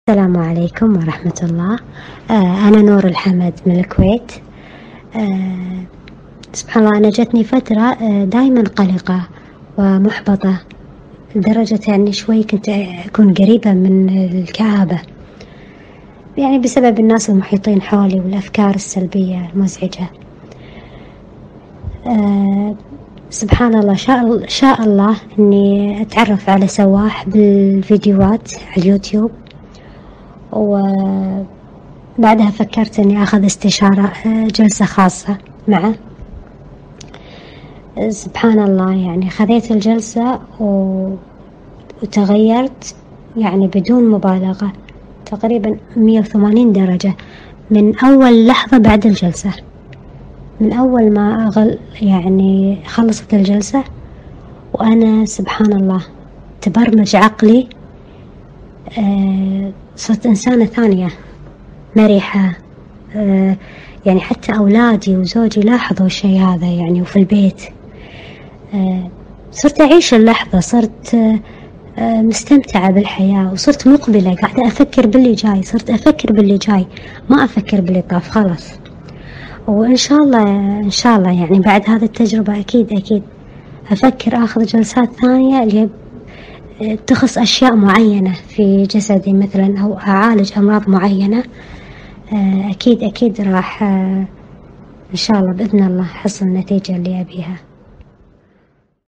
السلام عليكم ورحمة الله. أنا نور الحمد من الكويت. سبحان الله، أنا جتني فترة دايما قلقة ومحبطة لدرجة يعني شوي كنت أكون قريبة من الكآبة، يعني بسبب الناس المحيطين حولي والأفكار السلبية المزعجة. سبحان الله، شاء الله أني أتعرف على سواح بالفيديوهات على اليوتيوب، وبعدها فكرت أني أخذ استشارة جلسة خاصة معه. سبحان الله، يعني خذيت الجلسة وتغيرت يعني بدون مبالغة تقريبا 180 درجة من أول لحظة بعد الجلسة. من أول ما يعني خلصت الجلسة وأنا سبحان الله تبرمج عقلي، صرت إنسانة ثانية مرحة. يعني حتى أولادي وزوجي لاحظوا الشيء هذا يعني، وفي البيت صرت أعيش اللحظة، صرت مستمتعة بالحياة، وصرت مقبلة قاعدة أفكر باللي جاي، صرت أفكر باللي جاي ما أفكر باللي طاف خلاص. وإن شاء الله يعني بعد هذه التجربة أكيد أفكر أخذ جلسات ثانية اللي تخص أشياء معينة في جسدي مثلا، أو أعالج أمراض معينة. أكيد راح إن شاء الله بإذن الله حصل النتيجة اللي أبيها.